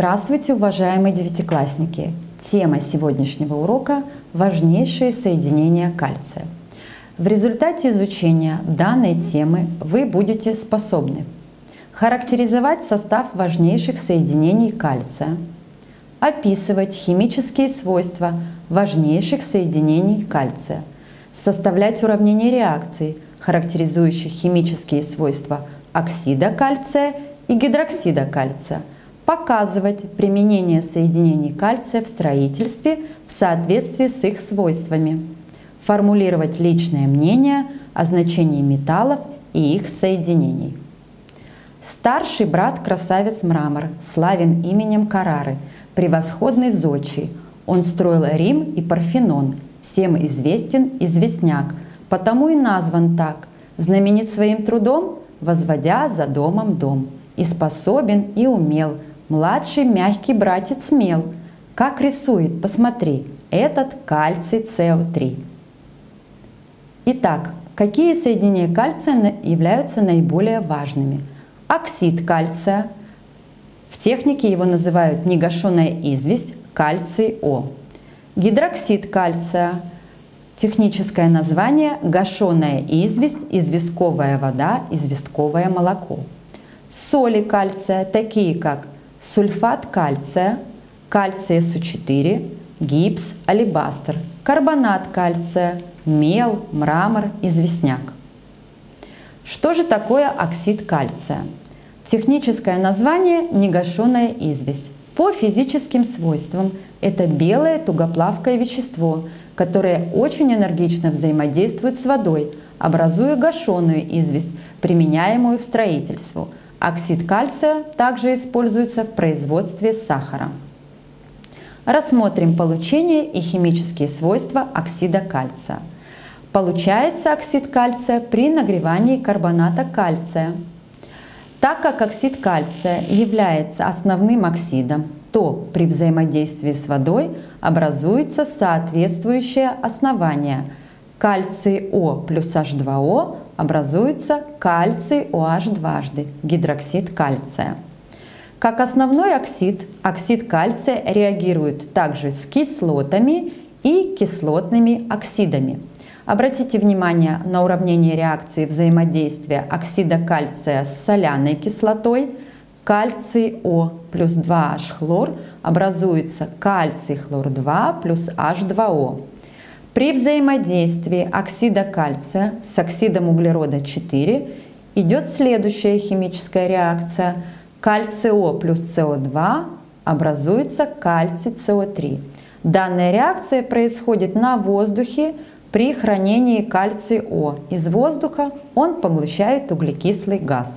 Здравствуйте, уважаемые девятиклассники! Тема сегодняшнего урока – важнейшие соединения кальция. В результате изучения данной темы вы будете способны характеризовать состав важнейших соединений кальция, описывать химические свойства важнейших соединений кальция, составлять уравнения реакций, характеризующих химические свойства оксида кальция и гидроксида кальция, показывать применение соединений кальция в строительстве в соответствии с их свойствами, формулировать личное мнение о значении металлов и их соединений. Старший брат красавец Мрамор, славен именем Каррары, превосходный зодчий. Он строил Рим и Парфенон, всем известен известняк, потому и назван так, знаменит своим трудом, возводя за домом дом. И способен, и умел, младший мягкий братец смел. Как рисует, посмотри, этот кальций СО3. Итак, какие соединения кальция являются наиболее важными? Оксид кальция. В технике его называют негашенная известь, кальций О. Гидроксид кальция. Техническое название – гашеная известь, известковая вода, известковое молоко. Соли кальция, такие как сульфат кальция, кальций СО4, гипс, алебастр, карбонат кальция, мел, мрамор, известняк. Что же такое оксид кальция? Техническое название – негашеная известь. По физическим свойствам это белое тугоплавкое вещество, которое очень энергично взаимодействует с водой, образуя гашеную известь, применяемую в строительстве. Оксид кальция также используется в производстве сахара. Рассмотрим получение и химические свойства оксида кальция. Получается оксид кальция при нагревании карбоната кальция. Так как оксид кальция является основным оксидом, то при взаимодействии с водой образуется соответствующее основание. Кальций О плюс H2O образуется кальций OH дважды, гидроксид кальция. Как основной оксид, оксид кальция реагирует также с кислотами и кислотными оксидами. Обратите внимание на уравнение реакции взаимодействия оксида кальция с соляной кислотой. Кальций О плюс 2H хлор образуется кальций хлор 2 плюс H2O. При взаимодействии оксида кальция с оксидом углерода 4 идет следующая химическая реакция. Кальций О плюс СО2 образуется кальций СО3. Данная реакция происходит на воздухе при хранении кальция О. Из воздуха он поглощает углекислый газ.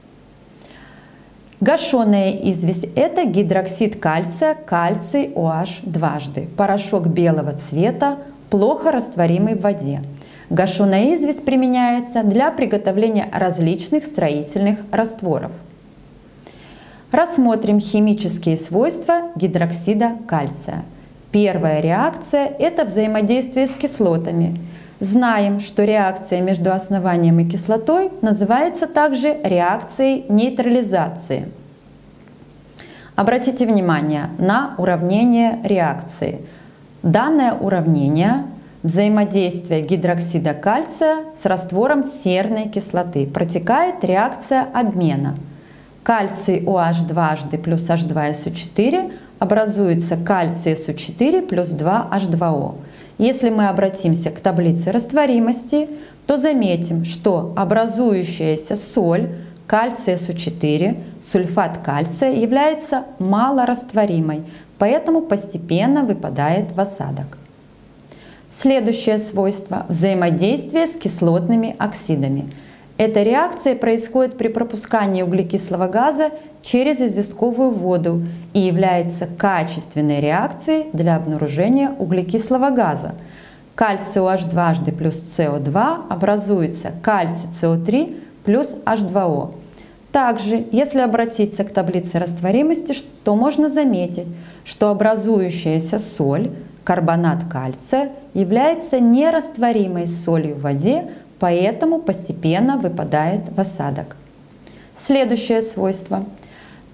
Гашеная известь – это гидроксид кальция, кальций OH дважды, порошок белого цвета, плохо растворимый в воде. Гашеная известь применяется для приготовления различных строительных растворов. Рассмотрим химические свойства гидроксида кальция. Первая реакция – это взаимодействие с кислотами. Знаем, что реакция между основанием и кислотой называется также реакцией нейтрализации. Обратите внимание на уравнение реакции. Данное уравнение – взаимодействие гидроксида кальция с раствором серной кислоты. Протекает реакция обмена. Кальций OH дважды плюс H2SO4 образуется кальций SO4 плюс 2H2O. Если мы обратимся к таблице растворимости, то заметим, что образующаяся соль, кальций SO4, сульфат кальция, является малорастворимой, поэтому постепенно выпадает в осадок. Следующее свойство – взаимодействие с кислотными оксидами. Эта реакция происходит при пропускании углекислого газа через известковую воду и является качественной реакцией для обнаружения углекислого газа. Кальций OH дважды плюс СО2 образуется кальций СО3 плюс H2O. Также, если обратиться к таблице растворимости, то можно заметить, что образующаяся соль, карбонат кальция, является нерастворимой солью в воде, поэтому постепенно выпадает в осадок. Следующее свойство.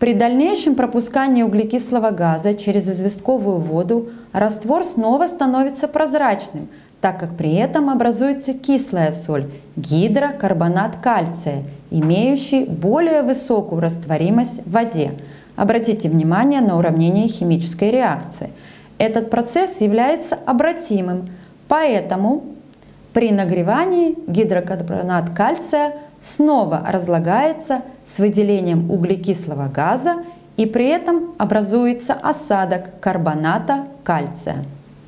При дальнейшем пропускании углекислого газа через известковую воду раствор снова становится прозрачным, так как при этом образуется кислая соль – гидрокарбонат кальция, имеющий более высокую растворимость в воде. Обратите внимание на уравнение химической реакции. Этот процесс является обратимым, поэтому при нагревании гидрокарбонат кальция снова разлагается с выделением углекислого газа, и при этом образуется осадок карбоната кальция.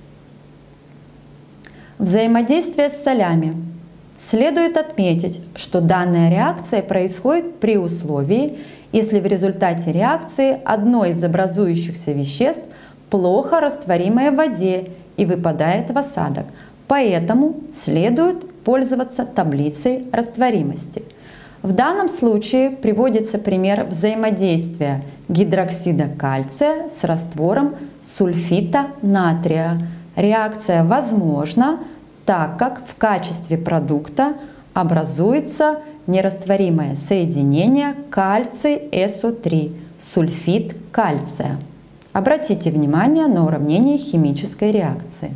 Взаимодействие с солями. Следует отметить, что данная реакция происходит при условии, если в результате реакции одно из образующихся веществ плохо растворимое в воде и выпадает в осадок. Поэтому следует пользоваться таблицей растворимости. В данном случае приводится пример взаимодействия гидроксида кальция с раствором сульфита натрия. Реакция возможна, так как в качестве продукта образуется нерастворимое соединение кальций-СО3, сульфид кальция. Обратите внимание на уравнение химической реакции.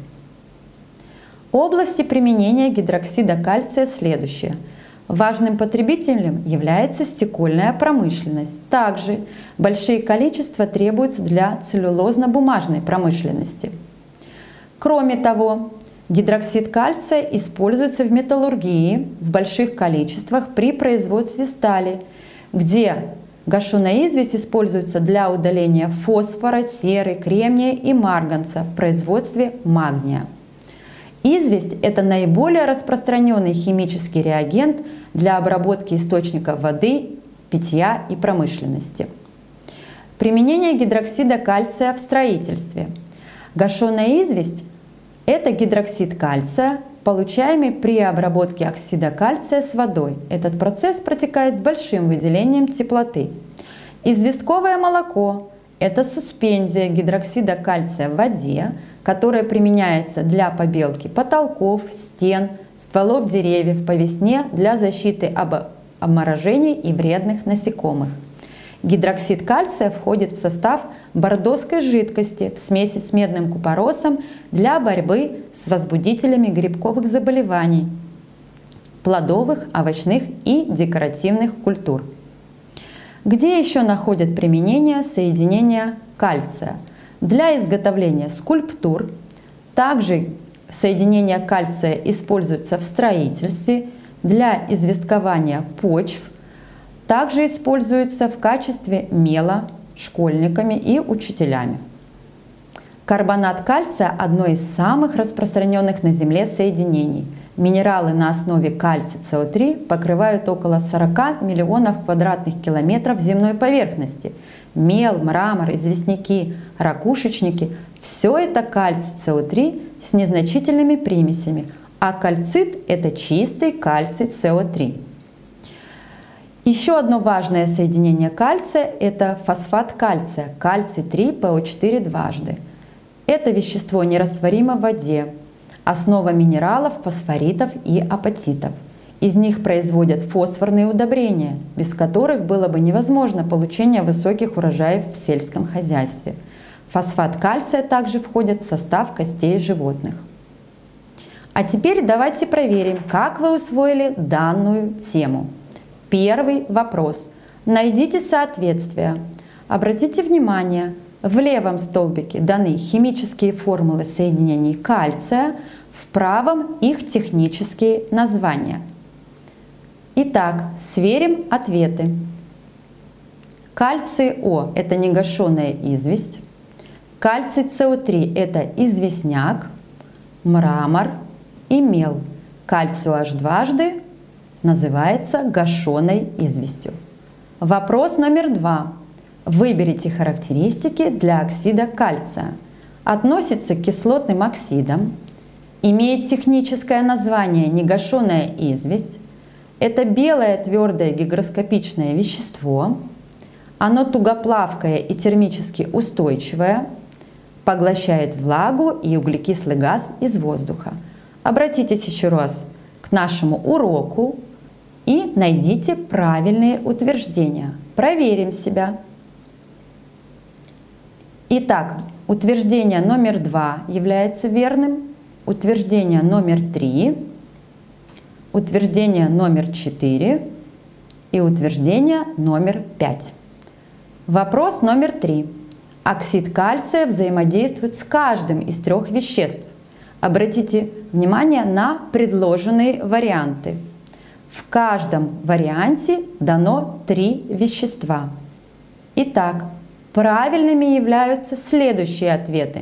Области применения гидроксида кальция следующие. Важным потребителем является стекольная промышленность. Также большие количества требуются для целлюлозно-бумажной промышленности. Кроме того, гидроксид кальция используется в металлургии в больших количествах при производстве стали, где гашеная известь используется для удаления фосфора, серы, кремния и марганца в производстве магния. Известь – это наиболее распространенный химический реагент для обработки источников воды, питья и промышленности. Применение гидроксида кальция в строительстве. Гашеная известь – это гидроксид кальция, получаемый при обработке оксида кальция с водой. Этот процесс протекает с большим выделением теплоты. Известковое молоко – это суспензия гидроксида кальция в воде, которая применяется для побелки потолков, стен, стволов деревьев по весне для защиты от обморожений и вредных насекомых. Гидроксид кальция входит в состав бордоской жидкости в смеси с медным купоросом для борьбы с возбудителями грибковых заболеваний, плодовых, овощных и декоративных культур. Где еще находят применение соединения кальция? Для изготовления скульптур. Также соединение кальция используется в строительстве, для известкования почв. Также используется в качестве мела школьниками и учителями. Карбонат кальция – одно из самых распространенных на Земле соединений. Минералы на основе кальция СО3 покрывают около 40 миллионов квадратных километров земной поверхности. Мел, мрамор, известняки, ракушечники – все это кальций СО3 с незначительными примесями, а кальцит – это чистый кальций СО3. Еще одно важное соединение кальция – это фосфат кальция, кальций-3ПО4 дважды. Это вещество нерастворимо в воде, основа минералов, фосфоритов и апатитов. Из них производят фосфорные удобрения, без которых было бы невозможно получение высоких урожаев в сельском хозяйстве. Фосфат кальция также входит в состав костей животных. А теперь давайте проверим, как вы усвоили данную тему. Первый вопрос. Найдите соответствия. Обратите внимание, в левом столбике даны химические формулы соединений кальция, в правом их технические названия. Итак, сверим ответы. Кальций О – это негашенная известь. Кальций СО3 – это известняк, мрамор и мел. Кальций OH дважды называется гашеной известью. Вопрос номер 2. Выберите характеристики для оксида кальция. Относится к кислотным оксидам, имеет техническое название негашеная известь. Это белое твердое гигроскопичное вещество. Оно тугоплавкое и термически устойчивое, поглощает влагу и углекислый газ из воздуха. Обратитесь еще раз к нашему уроку и найдите правильные утверждения. Проверим себя. Итак, утверждение номер 2 является верным, утверждение номер 3, утверждение номер 4 и утверждение номер 5. Вопрос номер 3. Оксид кальция взаимодействует с каждым из 3 веществ. Обратите внимание на предложенные варианты. В каждом варианте дано 3 вещества. Итак, правильными являются следующие ответы.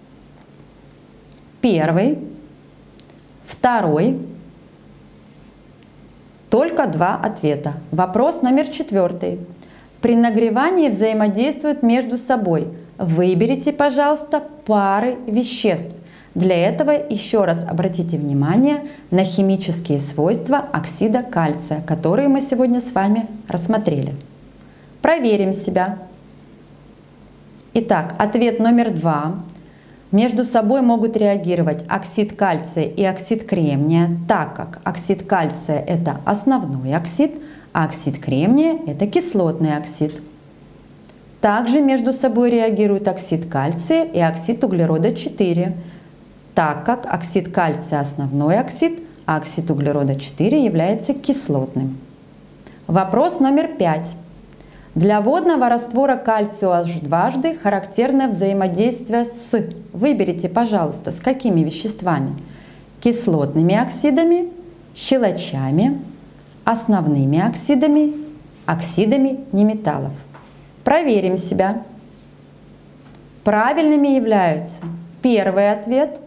Первый, второй. Только 2 ответа. Вопрос номер 4. При нагревании взаимодействуют между собой. Выберите, пожалуйста, пары веществ. Для этого еще раз обратите внимание на химические свойства оксида кальция, которые мы сегодня с вами рассмотрели. Проверим себя. Итак, ответ номер 2. Между собой могут реагировать оксид кальция и оксид кремния, так как оксид кальция – это основной оксид, а оксид кремния – это кислотный оксид. Также между собой реагируют оксид кальция и оксид углерода 4, так как оксид кальция – основной оксид, а оксид углерода 4 является кислотным. Вопрос номер 5. Для водного раствора кальция OH дважды характерно взаимодействие с, выберите, пожалуйста, с какими веществами? Кислотными оксидами, щелочами, основными оксидами, оксидами неметаллов. Проверим себя. Правильными являются первый ответ,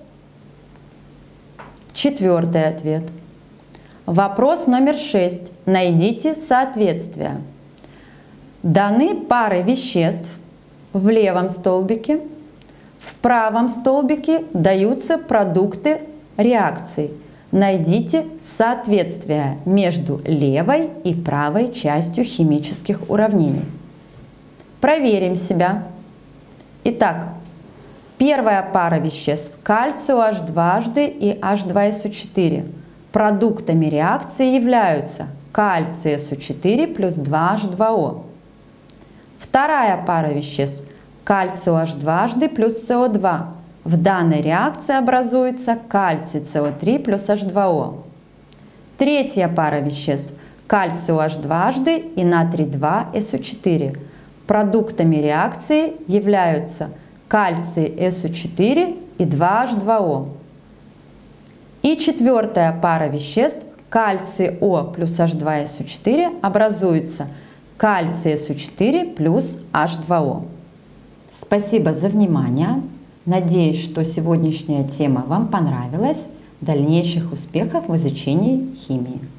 4-й ответ. Вопрос номер 6. Найдите соответствие. Даны пары веществ в левом столбике, в правом столбике даются продукты реакций. Найдите соответствие между левой и правой частью химических уравнений. Проверим себя. Итак, первая пара веществ кальций OH дважды и H2SO4. Продуктами реакции являются кальций SO4 плюс 2H2O. Вторая пара веществ кальций OH дважды плюс СО2. В данной реакции образуется кальций СО3 плюс H2O. Третья пара веществ кальций OH дважды и натрий 2SO4. Продуктами реакции являются кальций SO4 и 2H2O. И четвертая пара веществ кальций О плюс H2SO4 образуется кальций SO4 плюс H2O. Спасибо за внимание. Надеюсь, что сегодняшняя тема вам понравилась. Дальнейших успехов в изучении химии.